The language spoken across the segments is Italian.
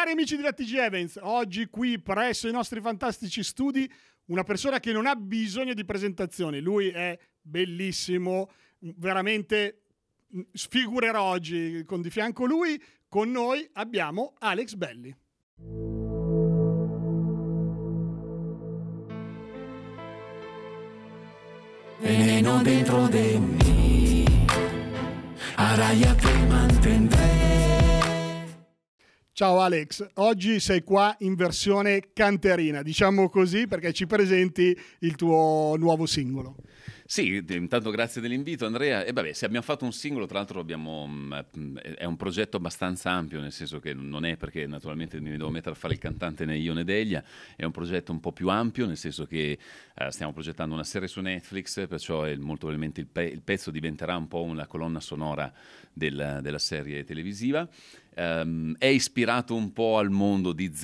Cari amici della TG Events, oggi qui presso i nostri fantastici studi una persona che non ha bisogno di presentazioni. Lui è bellissimo, veramente sfigurerò oggi di fianco lui. Con noi abbiamo Alex Belli. Veneno dentro di me, araya te mantendré. Ciao Alex, oggi sei qua in versione canterina, diciamo così, perché ci presenti il tuo nuovo singolo. Sì, intanto grazie dell'invito Andrea. E vabbè, se abbiamo fatto un singolo, tra l'altro è un progetto abbastanza ampio, nel senso che non è perché naturalmente mi devo mettere a fare il cantante né io né Delia, è un progetto un po' più ampio, nel senso che stiamo progettando una serie su Netflix, perciò molto probabilmente il pezzo diventerà un po' una colonna sonora della serie televisiva. È ispirato un po' al mondo di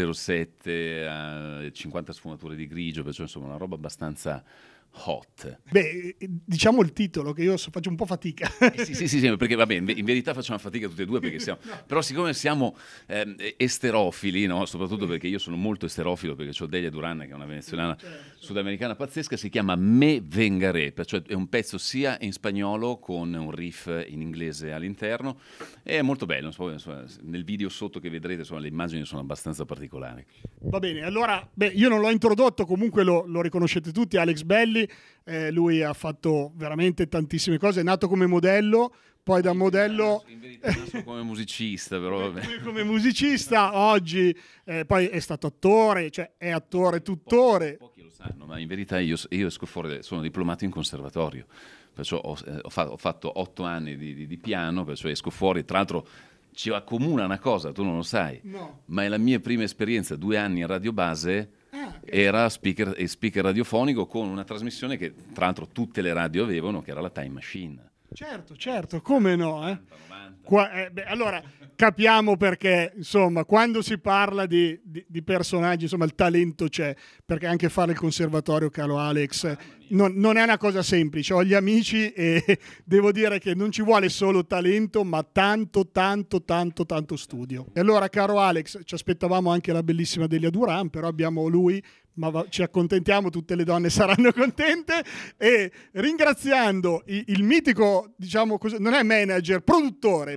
007, 50 sfumature di grigio, perciò insomma una roba abbastanza hot. Beh, diciamo il titolo, che io faccio un po' fatica. Sì, perché vabbè, in verità facciamo fatica tutti e due, perché siamo, però siccome siamo esterofili, no? Soprattutto perché io sono molto esterofilo, perché ho Delia Duran, che è una venezuelana sudamericana pazzesca, si chiama Me Vengaré, perciò è un pezzo sia in spagnolo con un riff in inglese all'interno, è molto bello, insomma, nel video sotto che vedrete, insomma, le immagini sono abbastanza particolari. Va bene, allora, io non l'ho introdotto, comunque lo riconoscete tutti, Alex Belli. Lui ha fatto veramente tantissime cose, è nato come modello, poi da modello in verità nasco come musicista, però vabbè. come musicista, oggi poi è stato attore, cioè è attore tuttora. Pochi lo sanno, ma in verità io esco fuori, sono diplomato in conservatorio, perciò ho fatto 8 anni di piano, perciò esco fuori, tra l'altro ci accomuna una cosa, tu non lo sai, no. Ma è la mia prima esperienza, 2 anni in Radio Base. Era speaker radiofonico con una trasmissione che tra l'altro tutte le radio avevano, che era la Time Machine. Certo, come no? 90. Allora capiamo perché, insomma, quando si parla di personaggi, insomma, il talento c'è, perché anche fare il conservatorio, caro Alex, non è una cosa semplice. Ho gli amici e devo dire che non ci vuole solo talento, ma tanto studio. E allora, caro Alex, ci aspettavamo anche la bellissima Delia Duran, però abbiamo lui, ma ci accontentiamo, tutte le donne saranno contente. E ringraziando il mitico, diciamo così, non è manager, produttore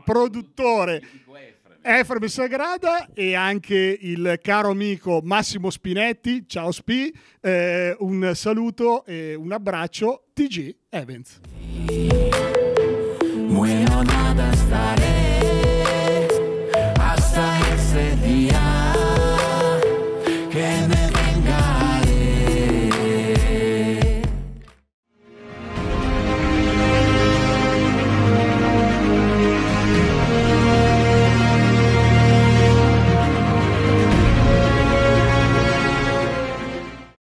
Efrem Sagrada, e anche il caro amico Massimo Spinetti. Ciao Spi, un saluto e un abbraccio, TG Events. Bueno, nada estaré.